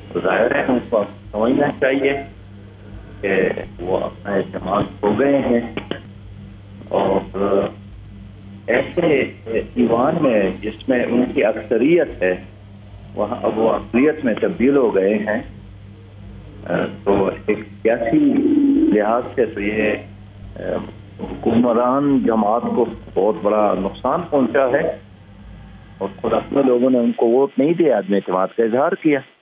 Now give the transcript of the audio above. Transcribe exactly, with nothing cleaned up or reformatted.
तो जाहिर है उनको समझना चाहिए कि वो अपना जमात हो गए हैं और ऐसे ईवान में जिसमें उनकी अक्सरियत है वहाँ अब वो अक्सरियत में तब्दील हो गए हैं। तो एक सियासी लिहाज से तो ये हुक्मरान जमात को बहुत बड़ा नुकसान पहुंचा है और खुद अपने लोगों ने उनको वोट नहीं दिया, आदमी एतमाद का इजहार किया।